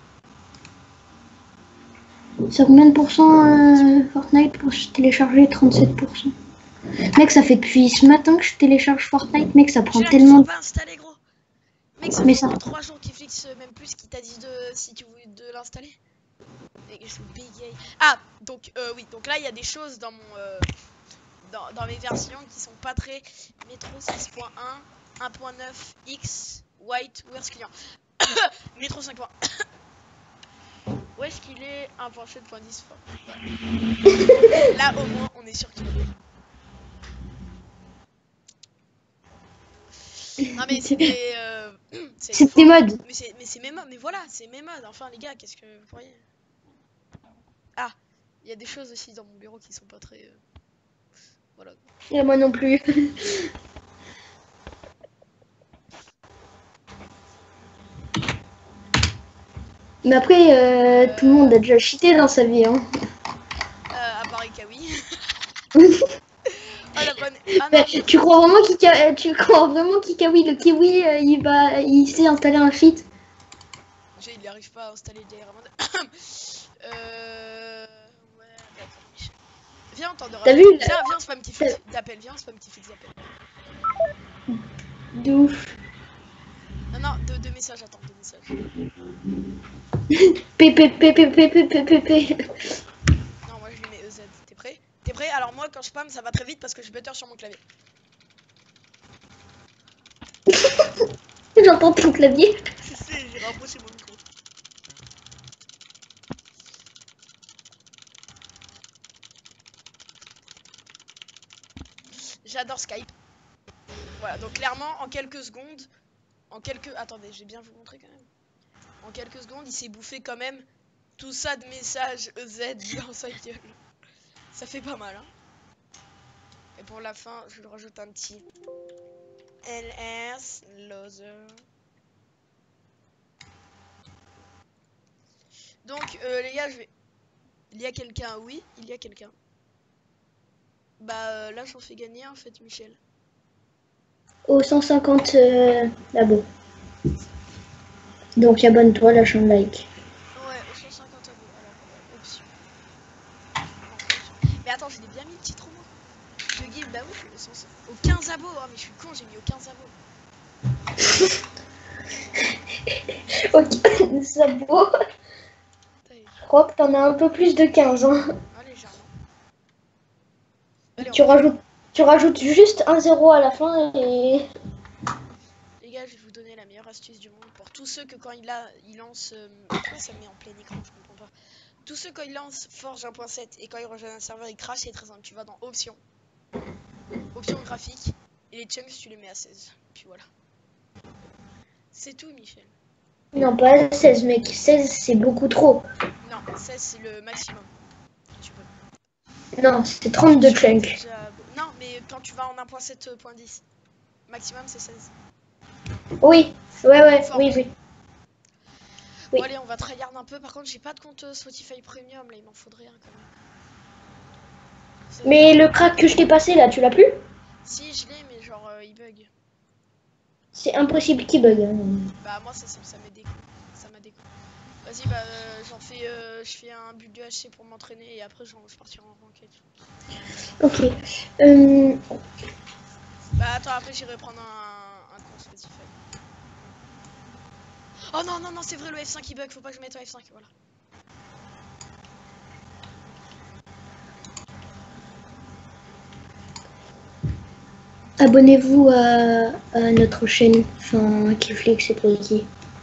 Ça combien de pourcents Fortnite pour se télécharger? 37%. Mec, ça fait depuis ce matin que je télécharge Fortnite, mec, ça prend Schlag, tellement... pas installé gros. Mec, ça Mais fait ça... 3 jours qu'il fixe, même plus, qui t'a dit de si tu voulais de l'installer. Mec, je bégaye. Ah, donc oui, donc là il y a des choses dans mon dans mes versions qui sont pas très Metro 6.1, 1.9 X, White, où est-ce qu'il y a Metro 5. Où est-ce qu'il est 1.7.10 Là au moins on est sûr qu'il est. Non mais c'est des c'est des modes. Mais c'est mes modes, mais voilà, c'est mes modes. Enfin les gars, qu'est-ce que vous voyez? Ah, il y a des choses aussi dans mon bureau qui sont pas très voilà. Et moi non plus. Mais après, tout le monde a déjà cheaté dans sa vie. Hein. À part Ikawi. Oh, la bonne... ah, non, tu crois vraiment qu'Ikawi, le kiwi, il sait installer un cheat? Il arrive pas à installer Diamond. Ouais, d'accord, Michel. Viens, on t'en aura. T'as vu? Viens, on se fait un petit fixe d'appel. Viens, on se fait un petit fixe d'appel. De ouf. Non, deux messages, attends, 2 messages. Pépé. Non, moi je lui mets EZ. T'es prêt? T'es prêt? Alors, moi quand je spam, ça va très vite parce que je butter sur mon clavier. J'entends ton clavier. Je sais, j'ai rapproché mon micro. J'adore Skype. Voilà, donc clairement, en quelques secondes, attendez, je vais bien vous montrer quand même. En quelques secondes, il s'est bouffé quand même tout ça de messages EZ dans sa gueule. Ça fait pas mal, hein. Et pour la fin, je lui rajoute un petit LS loser. Donc, les gars, je vais... Il y a quelqu'un, oui, il y a quelqu'un. Bah, là, j'en fais gagner, en fait, Michel. Au 150 labos. Donc, abonne-toi, lâche un like. Ouais, au 150 abos. Alors, option. Mais attends, je l'ai bien mis, le petit trop beau. Le guide, bah oui, au 15 abos. Oh, mais je suis con, j'ai mis au 15 abos. Au 15 abos. Je crois que t'en as un peu plus de 15, hein. Ah, légèrement. Allez, tu rajoutes juste un 0 à la fin et... Les gars, je vais vous donner la meilleure astuce du monde pour tous ceux que quand il lance... Pourquoi ça me met en plein écran? Je comprends pas. Tous ceux quand ils lancent Forge 1.7 et quand ils rejoignent un serveur, ils crachent, c'est très simple. Tu vas dans Options. Options graphiques. Et les chunks, tu les mets à 16. Puis voilà. C'est tout, Michel. Non, pas 16, mec. 16, c'est beaucoup trop. Non, 16, c'est le maximum. Tu peux. Non, c'est 32 chunks. Non, mais quand tu vas en 1.7.10, maximum, c'est 16. Oui, ouais, oui. Bon, allez, on va tryhard un peu. Par contre, j'ai pas de compte Spotify Premium. Là, il m'en faudrait un quand même. Mais le crack que je t'ai passé, là, tu l'as plus? Si, je l'ai, mais genre, il bug. C'est impossible qu'il bug. Hein. Bah, moi, ça m'est déco. Ça m'a déco. Vas-y, bah, je fais un build de HC pour m'entraîner et après, je partirai en ranked. Ok. Bah, attends, après, j'irai prendre un compte Spotify. Oh non, c'est vrai, le F5 il bug, faut pas que je mette un F5, voilà. abonnez-vous à notre chaîne, enfin Kiflix et Proki.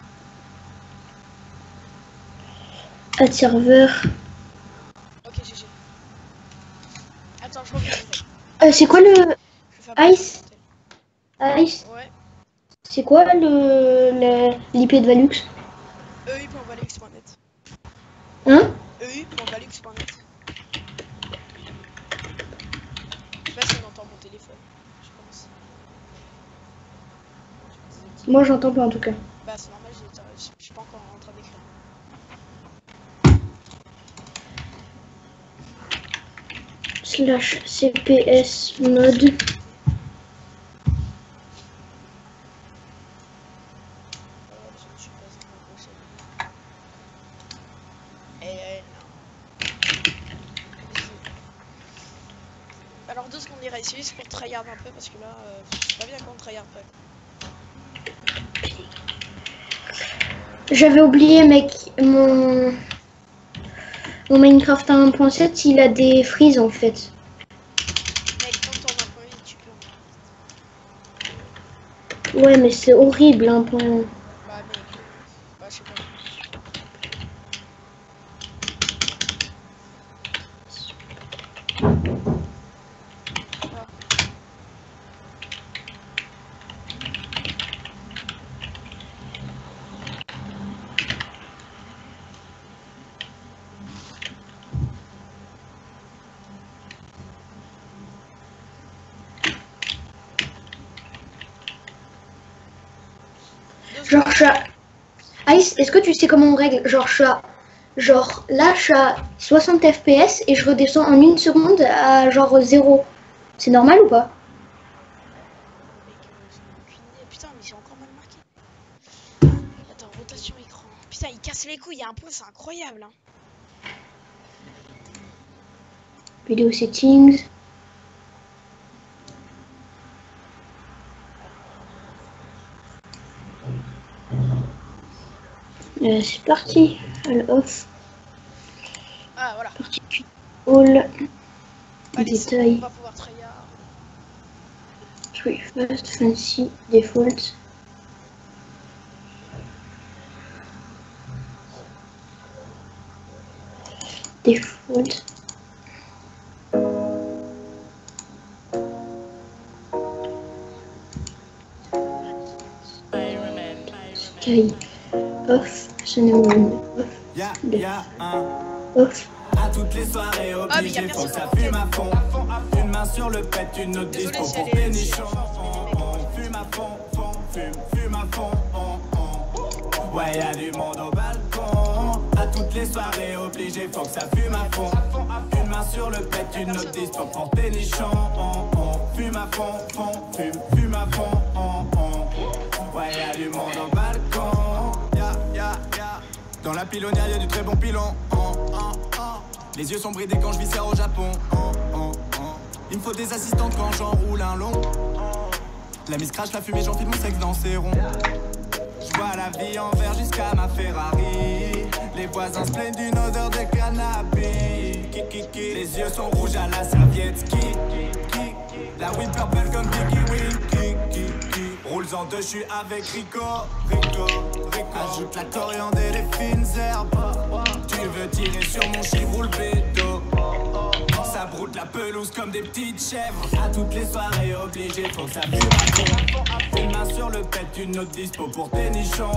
Add serveur. Ok, GG. Attends, je reviens. C'est quoi le Je vais faire Ice? Ice? Ouais. C'est quoi l'IP de Valux? ei.valux.net. Hein? ei.valux.net. Je sais pas si on entend mon téléphone. Je pense. Moi j'entends pas en tout cas. Bah c'est normal, je suis pas encore en train d'écrire. Slash CPS mode. Alors 2 secondes, ira essayer pour tryhard un peu parce que là, c'est pas bien qu'on tryhard pas. J'avais oublié mec, mon Minecraft 1.7 il a des freezes en fait. Mec, quand t'en as pas envie, tu peux. Ouais mais c'est horrible hein, pour... Bah mec, bah je sais pas. Genre je suis à... Ice, est-ce que tu sais comment on règle? Genre je suis à... Genre là je suis à 60 fps et je redescends en 1 seconde à genre 0. C'est normal ou pas? Putain, mais j'ai encore mal marqué. Attends, rotation écran. Putain, il casse les couilles, il y a un point, c'est incroyable. Hein. Vidéo settings. C'est parti. All off. Ah, voilà. Parti all. Allez, c'est bon, Détail. on va pouvoir tryhard. Free fast, fancy, default. Default. Sky off, Sunny off. À toutes les soirées obligé, faut que ça fume à fond. Une main sur le pet, une autre dispo pour pénichon. Fume à fond, fume à fond. Ouais, y'a du monde au balcon. À toutes les soirées obligé, faut que ça fume à fond. Une main sur le pet, une autre dispo pour pénichon. Fume à fond, fume à fond. Ouais, y'a du monde au balcon. Dans la pilonnière, y'a du très bon pilon. Les yeux sont bridés quand je vis au Japon. Il me faut des assistantes quand j'enroule un long. La mise crache la fumée, j'enfile mon sexe dans ses ronds. Je vois la vie en vert jusqu'à ma Ferrari. Les voisins se plaignent d'une odeur de cannabis. Les yeux sont rouges à la serviette ski. La weed purple comme Tiki Wiki. Roules en deux, je suis avec Rico. Ajoute la coriandre et les fines herbes. Tu veux tirer sur mon chivre, roule bédo. Ça broute la pelouse comme des petites chèvres. À toutes les soirées obligé, faut que ça fume à fond. Une main sur le pet, une autre dispo pour tes nichons.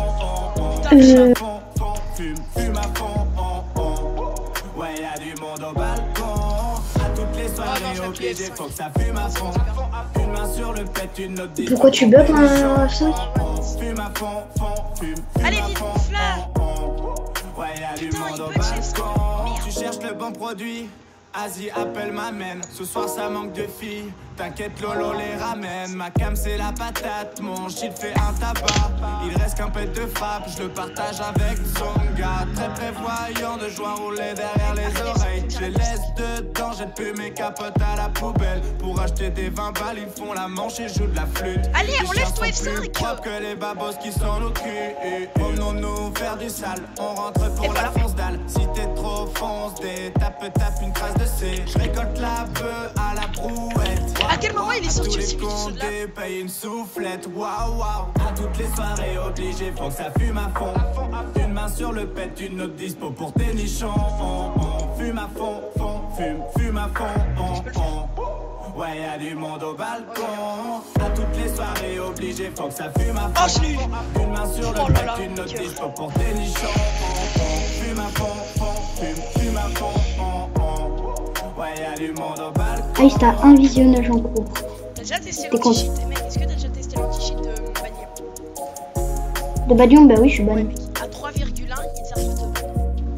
Fume à fond. Ouais, y'a du monde au balcon. À toutes les soirées obligé, faut que ça fume à fond. Une main sur le pet, une autre dispo. Pourquoi tu bugs dans ça? Fume à fond, Allez, vite, bouffe là. Ouais, y'a du monde au balcon. Tu cherches le bon produit. Asie, appelle ma mène. Ce soir ça manque de filles. T'inquiète, Lolo les ramène. Ma cam c'est la patate. Mon shit fait un tabac. Il reste qu'un pet de frappe. Je le partage avec son gars. Très prévoyant de joie rouler derrière les oreilles. Je laisse dedans, jette plus mes capotes à la poubelle. Pour acheter des 20 balles, ils font la manche et jouent de la flûte. Allez, Les on chiens laisse ton sont F5. plus propres que les babos qui sont nos culs. Promenons-nous faire du sale, on rentre pour la fonce dalle. Si t'es trop foncé, tape une trace de C. Je récolte la bœuf à la brouette. À quel moment il est sorti aussi vite Tous celui-là? les comptes paye une soufflette. Waouh waouh. À toutes les soirées obligé, faut que ça fume à fond. Une main sur le pet, une autre dispo pour tes nichons. Fume à fond, fume à fond. Ouais, y'a du monde au balcon. À toutes les soirées obligé, faut que ça fume à fond. Oh, je l'ai eu. Une main sur le pet, une autre dispo pour tes nichons. Fume à fond, fume à fond. Ouais, y'a du monde au balcon. Ice, t'as un visionnage en cours. T'as déjà testé T'es l'anti-cheat? Mec, est-ce que t'as déjà testé l'anti-cheat de Banier? De Badion, bah oui, je suis Ouais, bonne. mec. À 3,1, ils arrivent à te...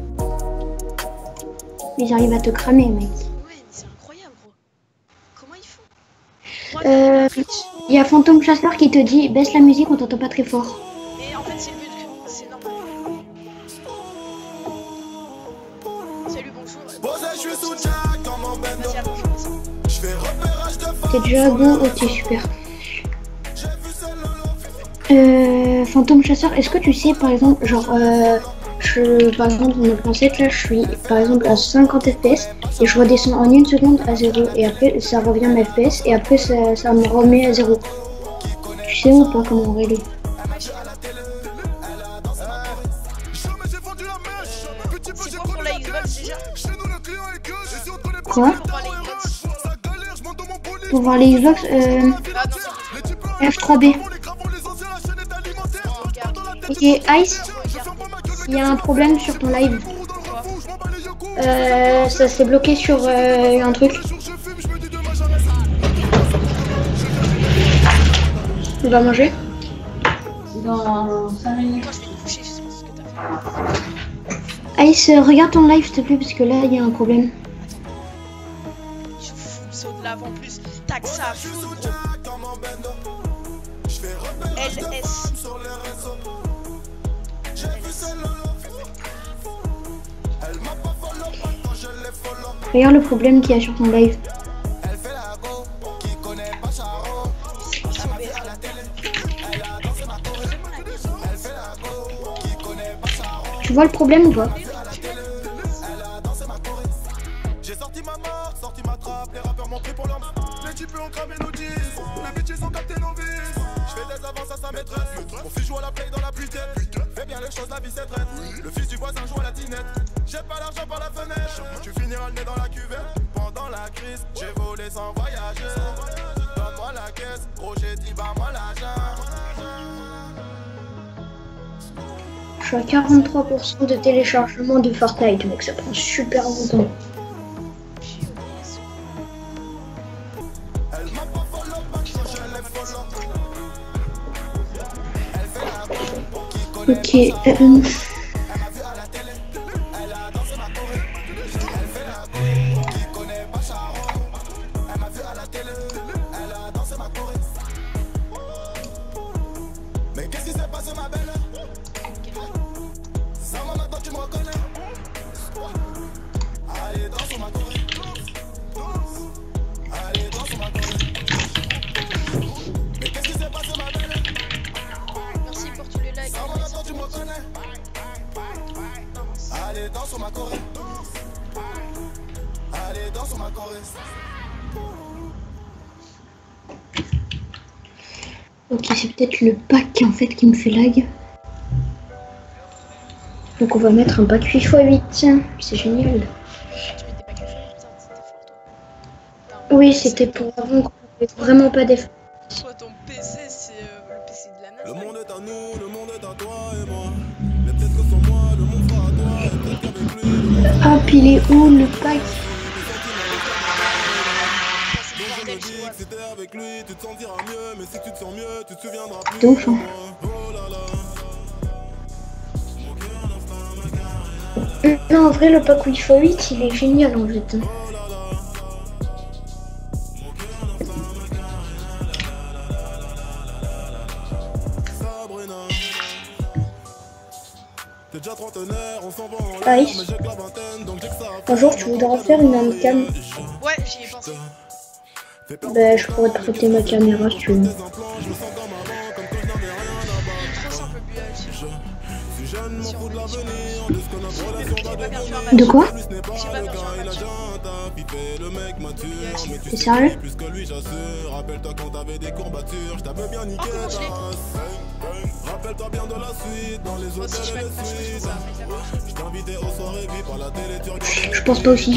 Ils arrivent à te cramer, mec. Ouais, mais c'est incroyable, gros. Comment ils font? Il y a Fantôme Chasseur qui te dit baisse la musique, on t'entend pas très fort. Mais en fait, c'est le but, c'est normal. Salut, bonjour. Vas-y, attends, je fais ça. T'es déjà bon, ok, super. Fantôme Chasseur, est-ce que tu sais par exemple, genre, par exemple, dans mon set là, je suis par exemple à 50 fps et je redescends en une seconde à 0 et après ça revient à mes fps et après ça me remet à 0. Tu sais ou pas comment on règle? C'est bon pour la Xbox déjà? Quoi? Pour la Xbox? Pour voir les Xbox, Ah non, F3B. regarde. Et Ice, il y a un problème sur ton live. Ça s'est bloqué sur un truc. On va manger. Dans 5 minutes. Moi, je vais te coucher, je sais pas ce que t'as fait. Ice, regarde ton live s'il te plaît parce que là il y a un problème. Je fous le saut de l'avant en plus. Tac, ça a fou, gros. LS. Regarde le problème qu'il y a sur ton live. Tu vois le problème ou pas? J'ai sorti ma marque, sorti ma trappe, les rappeurs m'ont pris pour leur les types ont cramé nos disques, les bitches ont capté nos vices. J'fais des avances à sa maîtresse, mon fils joue à la play dans la pluie. Fais bien les choses, la vie c'est traite. Le fils du voisin joue à la tinette. J'ai pas l'argent par la fenêtre, tu finiras le nez dans la cuvette. Pendant la crise, j'ai volé sans voyager. Donne-moi la caisse, gros j'ai dit bah moi l'argent. Je suis à 43% de téléchargement de Fortnite, mec, ça prend super longtemps. Ok, Mais qu'est-ce qui s'est passé ma belle? Ça va maintenant tu me reconnais. Allez danse sur ma Corée. Allez danse sur ma Corée. Mais qu'est-ce qui s'est passé ma belle? Merci pour tous les likes. Ça va maintenant tu me reconnais. Allez danse sur ma Corée. Allez danse sur ma Corée. ok, c'est peut-être le pack en fait qui me fait lag. Donc on va mettre un pack 8x8, c'est génial. Tu mettais pas que ça, putain, c'était fort toi. Putain, Oui, c'était pour avant qu'on avait vraiment pas d'effort. toi, ton PC, c'est le PC de la NASA. Le monde est à nous, le monde est à toi et moi. Mais peut-être que sans moi, le monde sera à toi. Et peut-être qu'avec lui, le monde sera Hop, il est où le pack? C'est le bordel chez moi. si t'es avec lui, tu te sentiras mieux. Mais si tu te sens mieux, tu te souviendras plus. De ouf, hein. Oh là là. Non, en vrai, le pack 8x8, il est génial en fait. Sabrina. T'es déjà trentenaire, on s'en va en l'air. Ice. Mais j'ai que la vingtaine, donc j'ai que ça Un jour, tu voudras faire une handcam. Ouais, j'y ai pensé. Bah, je pourrais te prêter ma caméra si tu veux. Trop simple le but là-dessus. Si on veut j'ai pas perdu un match. De quoi? J'ai pas perdu un match. T'es sérieux? Oh, comment je l'ai? Moi aussi je vais être match, je trouve ça Je pense pas aussi.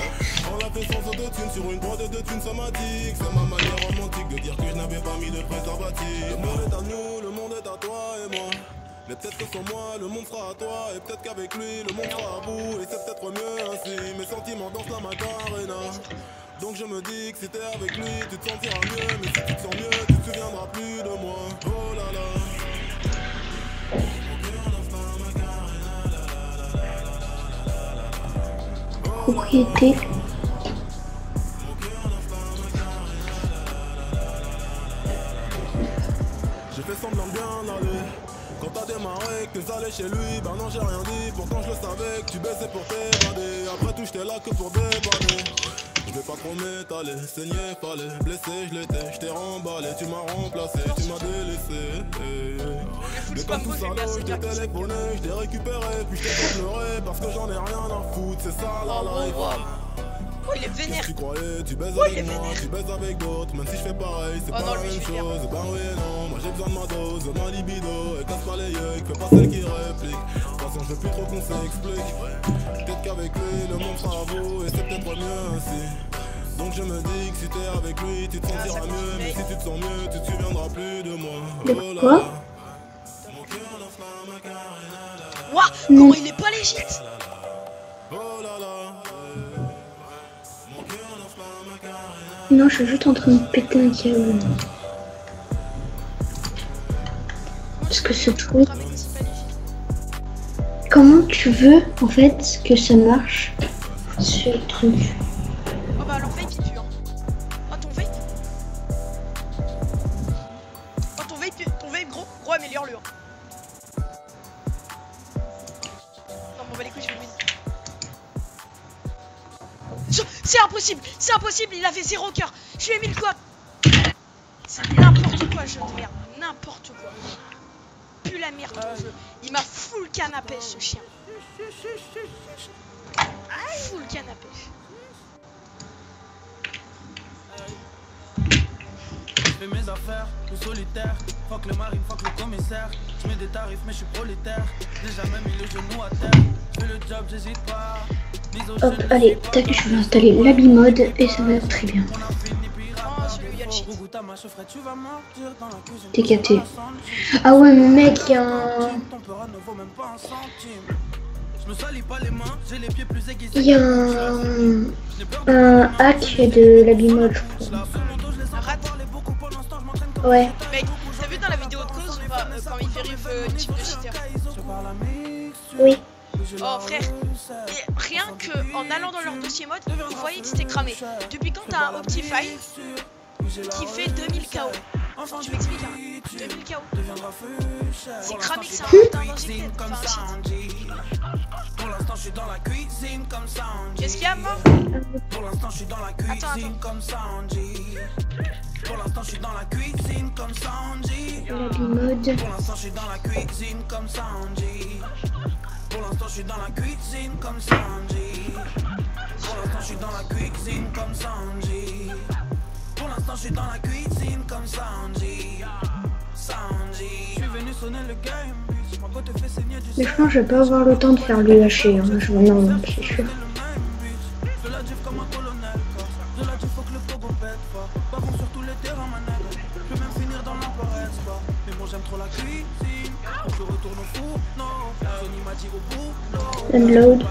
Mais peut-être que sans moi, le monde sera à toi. Et peut-être qu'avec lui, le monde sera à bout. Et c'est peut-être mieux ainsi. Mes sentiments dansent la Macarena. Donc je me dis que si t'es avec lui, tu te sentiras mieux. Mais si tu te sens mieux, tu te souviendras plus de moi. Oh là là. Propriété. J'ai fait semblant de bien aller. Quand t'as démarré, que t'es allé chez lui, bah non j'ai rien dit. Pourtant je le savais que tu baissais pour t'évader. Après tout j'étais là que pour dépanner. Je vais pas trop m'étaler, saigner fallait. Blessé je l'étais, je t'ai remballé. Tu m'as remplacé, tu m'as délaissé. Mais comme tout ça là, je t'ai téléphoné, je t'ai récupéré. Puis je t'ai fait pleurer parce que j'en ai rien à foutre. C'est ça la life. Oh, il est vénère. Tu croyais, tu baises avec moi, tu baises avec d'autres. Même si je fais pareil, c'est pas la même chose. Ben oui et non, moi j'ai besoin de ma dose, de ma libido. Et casse pas les yeux, fais pas celle qui réplique. De toute façon, je veux plus trop qu'on s'explique. Peut-être qu'avec lui, le monde sera à vous. Et c'est peut-être mieux ainsi. Donc je me dis que si t'es avec lui, tu te sentiras mieux. Mais si tu te sens mieux, tu te souviendras plus de moi. Oh là là. Wouah, comment il est pas légit. Oh là là. Non, je suis juste en train de péter un câble. Parce que ce truc... Comment tu veux, en fait, que ça marche, ce truc? Oh bah alors vape il pue hein. Oh ton vape. Oh ton vape gros améliore-le hein. Non bon bah les couilles je vais le win. C'est impossible, il avait 0 cœur. Je lui ai mis le quoi. C'est n'importe quoi, jeu de merde, n'importe quoi. Pue la merde ton jeu. Il m'a full canne à pêche ce chien. Full canne à pêche. Je fais mes affaires, le solitaire. Fuck le marine, fuck le commissaire. Je mets des tarifs mais je suis prolétaire. J'ai jamais mis le genou à terre. Je fais le job, j'hésite pas. Hop, allez, tac, je vais installer l'habit mode et ça va être très bien. Oh, celui-là, il y a le shit. T'es capté. Ah ouais, mais mec, il y a un... Il y a un hack de l'habit mode, je crois. Un rat. Ouais. Mec, t'as vu dans la vidéo de cause ou pas quand il vérifie le type de cheater? Oui. Oh frère, et rien que en allant dans leur dossier mode, vous voyez que c'était cramé. Depuis quand t'as un Optify qui fait 2000 KO? Tu m'expliques hein? 2000 KO. C'est cramé que c'est un putain d'injecté. Enfin un shit. Qu'est-ce qu'il y a moi? Attends. Pour l'instant, je suis dans la cuisine comme Sanji. L'habit mode. Pour l'instant, je suis dans la cuisine comme Sanji. Pour l'instant, je suis dans la cuisine comme Sanji. Pour l'instant, je suis dans la cuisine comme Sanji. Pour l'instant, je suis dans la cuisine comme Sanji. Sanji. Je suis venu sonner le game. Ma côte fait saigner du sang. Mais je pense que je vais pas avoir le temps de faire le haché. Hein. Je vais non, c'est sûr. De la div comme un colonel. De la div, faut que le pogo pète pas. Bavons sur tous les terrains, manette. Je peux même finir dans l'empereur, pas. Mais moi, j'aime trop la cuisine. On se retourne au four, non. Johnny m'a dit au bout, non. Unload.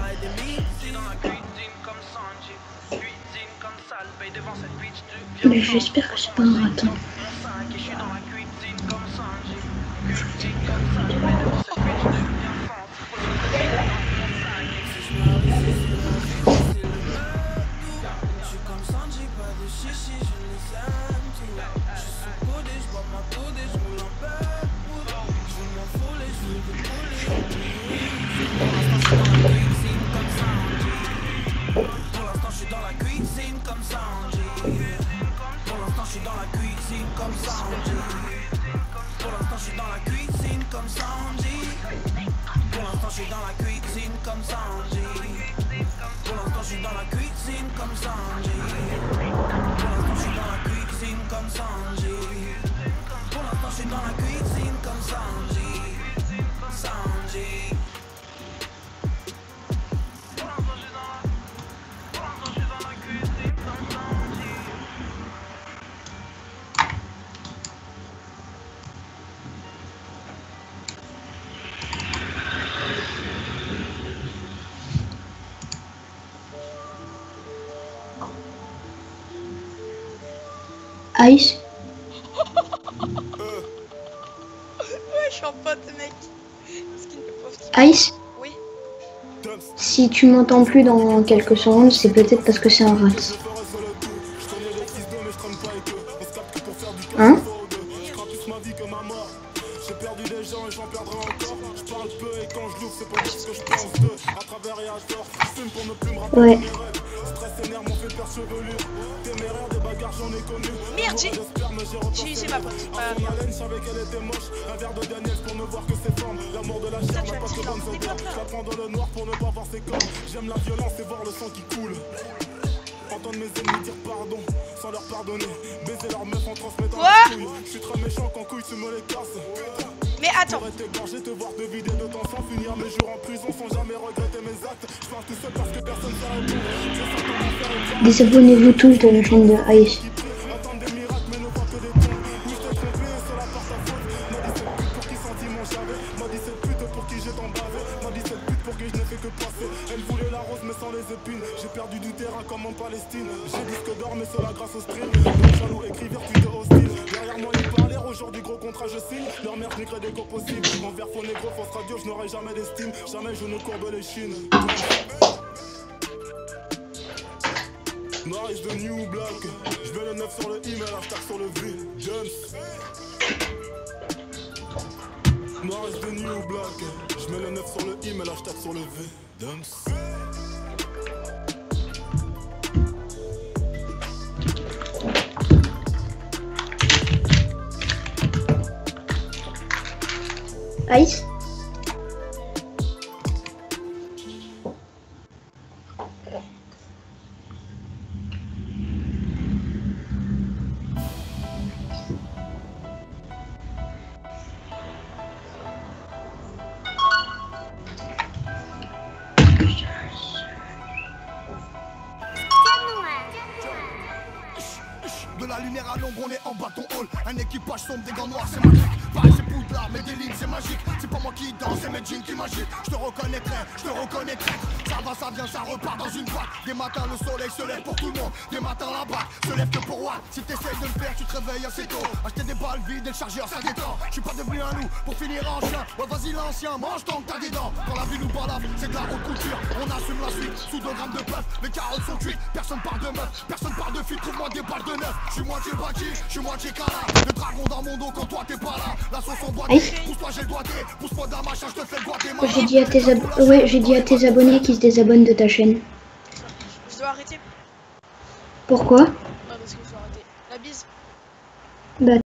Mais j'espère que c'est pas un raton. la cuisine comme Sanji. Pour l'instant, je suis dans la cuisine comme Sanji. Pour l'instant, je suis dans la cuisine comme Sanji. Pour l'instant, je suis dans la cuisine comme Sanji. Pour l'instant, je suis dans la cuisine comme Sanji. Pour l'instant, je suis dans la cuisine comme Sanji. Pour l'instant, je suis dans la cuisine comme Sanji. Sanji. Ice, Ouais, je suis en pote, mec. Skin le pauvre qui- Ice, Oui. si tu m'entends plus dans quelques secondes, c'est peut-être parce que c'est un rat. Hein? J'ai perdu des gens et j'en perdrai encore. Je parle peu et quand je l'ouvre, c'est pas juste ce que je pense d'eux. À travers et à tort, je fume pour ne plus me rappeler Ouais. mes rêves. Stress et nerfs m'ont fait perdre chevelure. Téméraire des bagarres, j'en ai connu. Merde, j'ai usé ma pote. Ah, merde. Haleine, je savais qu'elle était moche. Un verre de Daniel pour ne voir que ses formes. L'amour de la chair Putain, tu n'a as pas dit que là, bonnes des odeurs. potes là. J'apprends dans le noir pour ne pas voir ses corps. J'aime la violence et voir le sang qui coule. Entendre mes ennemis dire pardon sans leur pardonner. Baiser leur meuf en transmettant Quoi? la couille. Je suis très méchant quand couille tu me les casses. Mais attends. J'aurais t'égorger, te voir te vider de ton sang, finir mes jours en prison sans jamais regretter mes actes. Je parle tout seul parce que personne ne sait répondre. Je sens ton enfer et toi. Désabonnez-vous tous de la chaîne de Ice. Attendre des miracles mais ne voit que des tombes. Oui, je t'ai trompé, c'est la part ta faute. M'a dit cette pute pour qui sentiment j'avais. M'a dit cette pute pour qui j'ai tant bavé. M'a dit cette pute pour qui je n'ai fait que passer. Elle voulait la rose mais sans les épines. J'ai perdu du terrain comme en Palestine. J'ai disque d'or mais cela grâce au stream. Donc jaloux, écrivain, tu te hostile. Derrière moi ils parlaient, aujourd'hui gros contrat je signe. Leur mère je n'écris des go possibles. Envers faux négro, fausse radio, je n'aurai jamais d'estime. Jamais je ne courbe les chines. Noir is the new black. Je mets le 9 sur le I, mais la stack sur le V. Jones. Noir is the new black. Je mets le 9 sur le I, mais la stack sur le V. Dumps. Ice? De la lumière à l'ombre, on est en bâton hall. Un équipage sombre, des gants noirs, c'est ma clique. Pareil, c'est Poudlard, mais des lignes, c'est magique. C'est pas moi qui danse, c'est mes jeans qui m'agitent. Je te reconnaîtrai. Ça va, ça vient, ça repart dans une boîte. Des matins, le soleil se lève pour tout le monde. Des matins, la bague se lève que pour moi. Si t'essayes de le faire, tu te réveilles assez tôt. Acheter des balles vides et le chargeur, ça détend. Je suis pas devenu un loup pour finir en chien. Ouais, vas-y, l'ancien, mange tant que t'as des dents. Quand la vie nous balave, c'est de la haute couture. On assume la suite, sous 2 grammes de bœuf. Les carottes sont cuites, personne parle de meuf. Personne parle de fille, trouve-moi des balles de neuf. Je suis moitié bâti, je suis moitié cala. Le dragon dans mon dos quand toi t'es pas là. La sauce en boîte, pousse-toi j'ai le doigté. Pousse-moi d'un machin, je te fais le doigté. J'ai dit à tes abonnés qui se désabonnent de ta chaîne. Je dois arrêter. Pourquoi? Parce que je dois arrêter. La bise. Bah